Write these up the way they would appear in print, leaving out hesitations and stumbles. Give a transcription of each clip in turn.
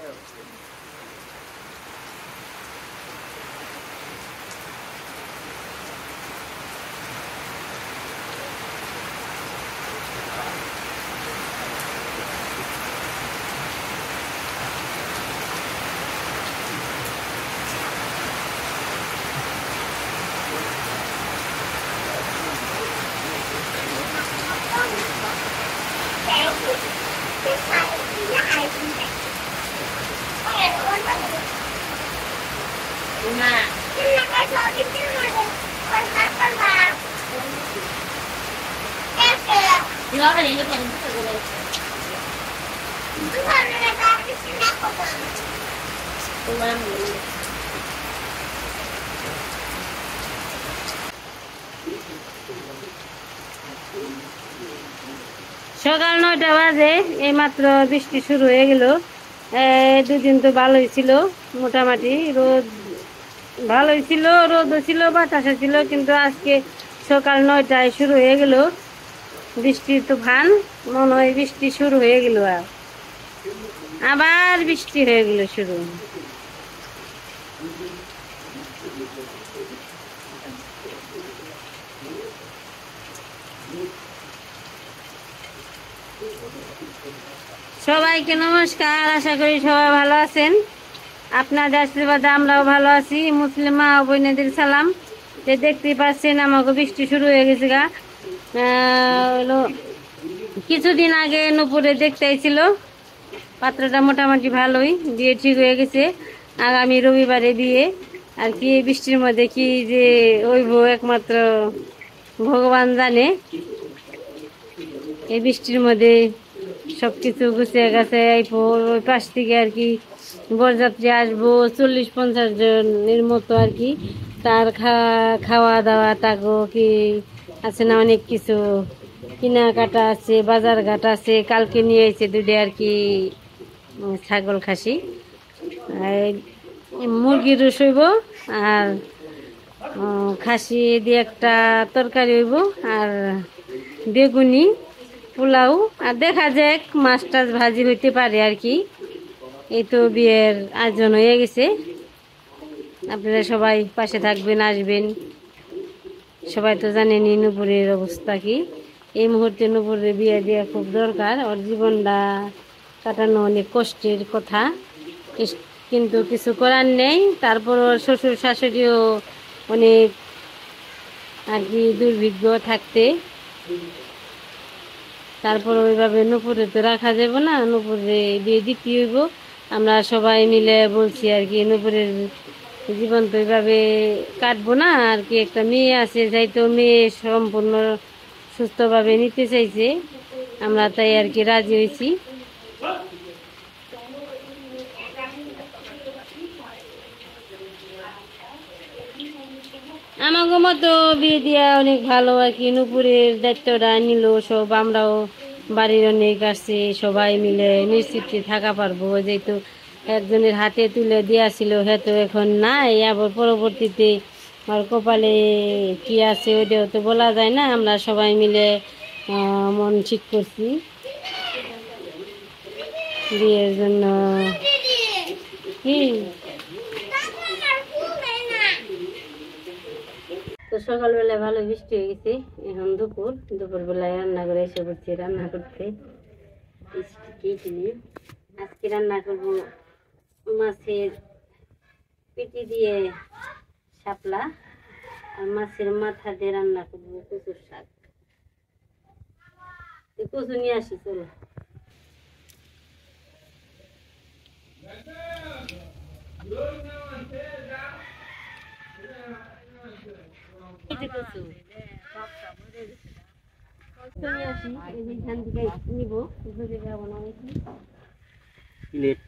সকাল 9টা বাজে এইমাত্র বৃষ্টি শুরু হয়ে গেল। দুদিন তো ভালোই ছিল, মোটামুটি রোদ ভালোই ছিল, রোদও ছিল, বাতাসও ছিল, কিন্তু আজকে সকাল 9টায় শুরু হয়ে গেল বৃষ্টির তুফান। মনে হয় বৃষ্টি শুরু হয়ে গেল, আবার বৃষ্টি হয়ে গেল শুরু। সবাইকে নমস্কার, আশা করি সবাই ভালো আছেন। আপনাদের আশীর্বাদে আমরাও ভালো আছি। মুসলিম মা ও বোনেদের সালাম। যে দেখতেই পাচ্ছেন আমাকে বৃষ্টি শুরু হয়ে গেছে গা। কিছুদিন আগে নুপুরে দেখতে আইছিল, পাত্রটা মোটামুটি ভালোই, বিয়ে ঠিক হয়ে গেছে। আগামী রবিবারে বিয়ে। আর কি বৃষ্টির মধ্যে কি যে হইব একমাত্র ভগবান জানে। এই বৃষ্টির মধ্যে সবকিছু গুছিয়ে গেছে। ওই পাশ থেকে আর কি বরযাত্রী আসবো 40-50 জনের মতো আর কি। তার খাওয়া দাওয়া তাগো কি আছে না, অনেক কিছু কেনাকাটা আছে, বাজার ঘাট আছে। কালকে নিয়ে এসে দুটো আর কি ছাগল খাসি, মুরগির রস হইব, আর খাসি দিয়ে একটা তরকারি হইব, আর বেগুনি পোলাও, আর দেখা যাক মাছ টাছ ভাজি হইতে পারে আর কি। এই তো বিয়ের আয়োজন হয়ে গেছে। আপনারা সবাই পাশে থাকবেন, আসবেন। সবাই তো জানেনই নুপুরের অবস্থা কি। এই মুহূর্তে নুপুরের বিয়ে দেওয়া খুব দরকার। ওর জীবনটা কাটানো অনেক কষ্টের কথা, কিন্তু কিছু করার নেই। তারপর ওর শ্বশুর শাশুড়িও অনেক আর কি দুর্ভিক্ষ থাকতে, তারপর ওইভাবে নুপুরে তো রাখা যাবে না, নুপুরে বিয়ে দিতে হইব। আমরা সবাই মিলে বলছি আর কি, নুপুরের জীবন তো এইভাবে কাটবো না আর কি। একটা মেয়ে আছে, যাইতো মেয়ে সম্পূর্ণ সুস্থভাবে নিতে চাইছে, আমরা তাই আর কি রাজি হয়েছি। আমাকে মতো বিয়ে দিয়া অনেক ভালো আর কি। নুপুরের দায়িত্বটা নিল সব, আমরাও বাড়ির অনেক আসছে, সবাই মিলে নিশ্চিন্তে থাকা পারবো। যেহেতু একজনের হাতে তুলে দিয়েছিল, হ্যাঁ তো এখন নাই, আবার পরবর্তীতে আর কপালে কি আছে ওইটাও তো বলা যায় না। আমরা সবাই মিলে মন ঠিক করছি বিয়ের জন্য। কি তো সকালবেলায় ভালো বৃষ্টি হয়ে গেছে, এখন দুপুরবেলায় রান্না করে এসে পড়ছি রান্না করতে। আজকে রান্না করবো মাছের পেটি দিয়ে শাপলা, আর মাছের মাথা দিয়ে রান্না করবো কচুর শাক। কচু নিয়ে আসি, চলো। নিবো প্লেট।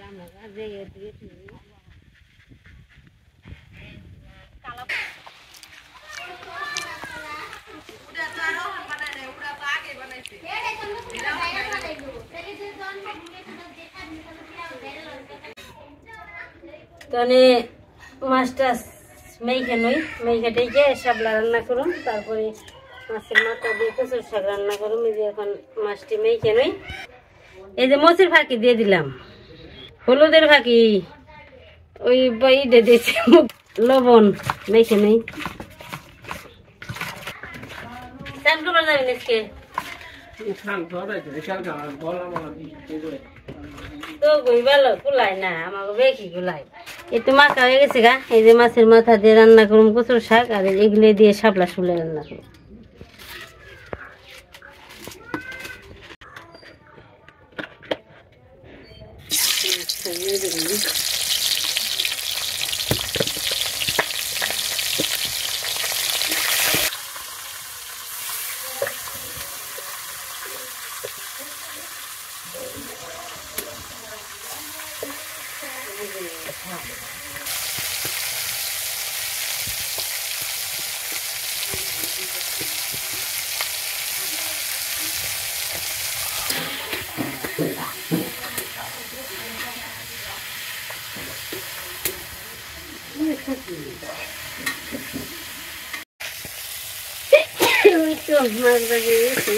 তাহলে মাছটা মেখে নই, মেখে টেকে শাপলা রান্না করুন, তারপরে মাছের মাথা দিয়ে কচুর শাক রান্না করুন। এই যে এখন মাছটি মেখে নই, এই যে মসুর ফাঁকি দিয়ে দিলাম, হলুদের ফাঁকি ওই বইটা দিয়েছি, লবণ মেখে নই। চান করবার যাবেন আজকে তো ভালো কুলাই না, আমাকে বেশি কুলাই। একটু মাখা হয়ে গেছে গা, এই যে মাছের মাথা দিয়ে রান্না করুন কচুর শাক, আর এগুলো দিয়ে শাপলা শুলে রান্না করুন। মাছ বাজিয়ে গেছি,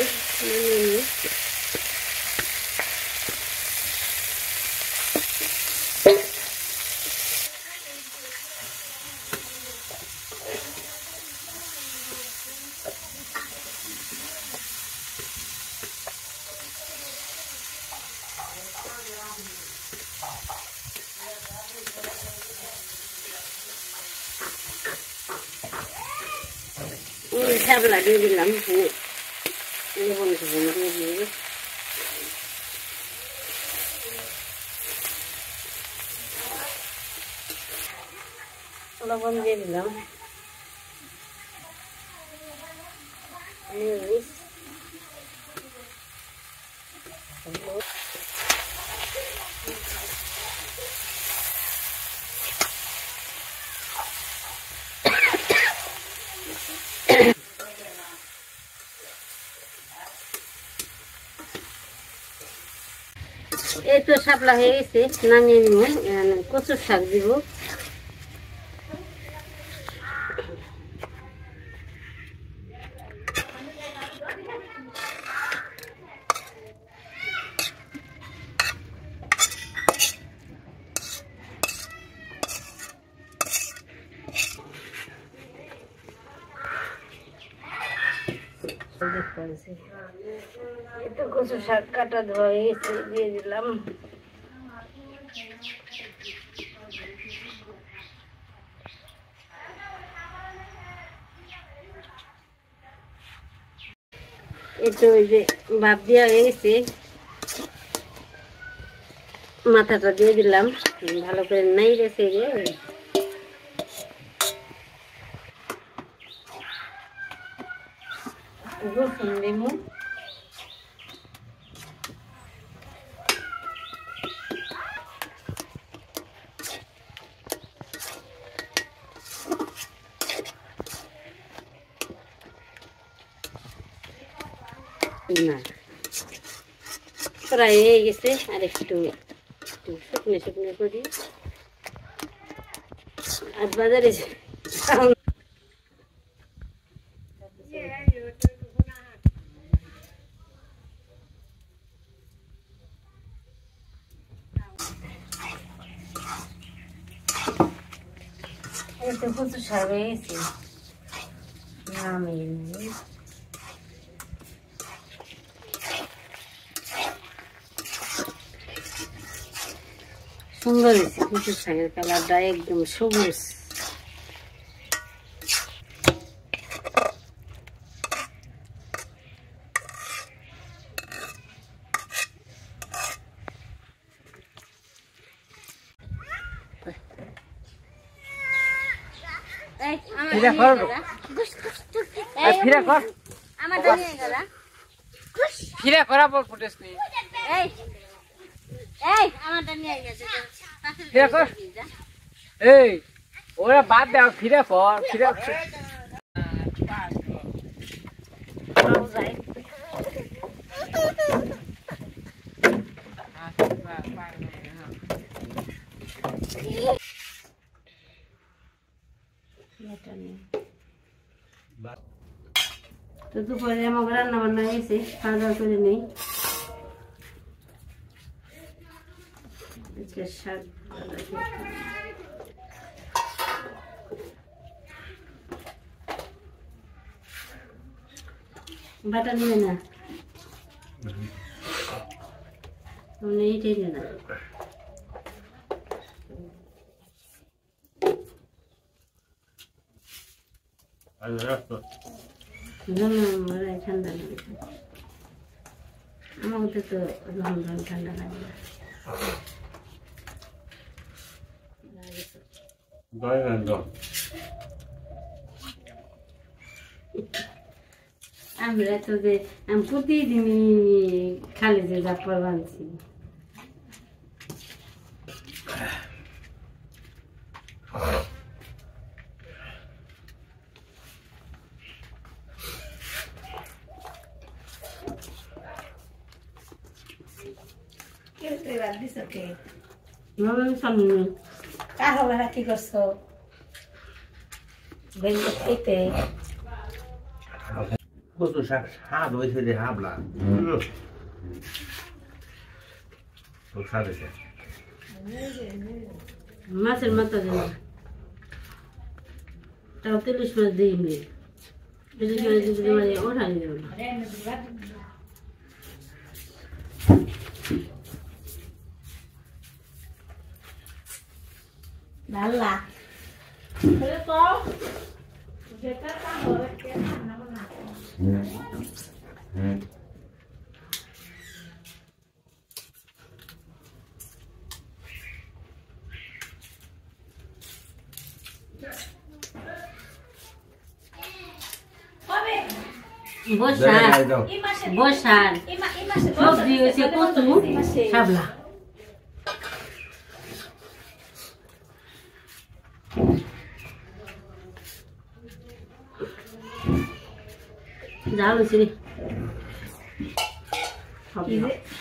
শাপলা দিয়ে দিলাম, লবণ দিয়ে দিলাম, এই তো শাপলা হয়ে গেছে, নামিয়ে নিব। কচুর শাক দিব, কচু শাক কাটা ধোয়া গেছে, দিয়ে দিলাম। একটু ওই যে ভাপ দেওয়া হয়ে গেছে, মাথাটা দিয়ে দিলাম, ভালো করে নাই গেছে। রসুন দিব, না প্রায় হয়ে গেছে, আর একটু শুকনো শুকনো করি। আর বাজারে কচু শাক হয়ে গেছে, নামিয়ে নিই। সুন্দর হয়েছে কচুর শাকের কালারটা, একদম সবুজ। ফিরে করা পর ফুটেছ নি এই আমারটা নিয়ে গেছে এই ওরা বাদ দাও ফিরে কর ফিরে তো দুপুরে আমাকে রান্না বান্না হয়েছে, খাওয়া দাওয়া করে নেই। শাক বাটা নিবে না, এইটাই নে না। ঠান্ডা লাগে আমাকে তো ঠান্ডা লাগে না। আমরা তো যে আমি প্রতিদিনই খালি যে জাফর বানছি। কি করছো কত শাক স্বাদ হয়েছে রে হাবলা খুব স্বাদ হয়েছে মাছের মাথা দেব, তাও 30 মাছ দিইনি, ওঠাই দেব না। ডাল্লা বসার সবজি হয়েছে কচু শাপলা। জাল হয়েছে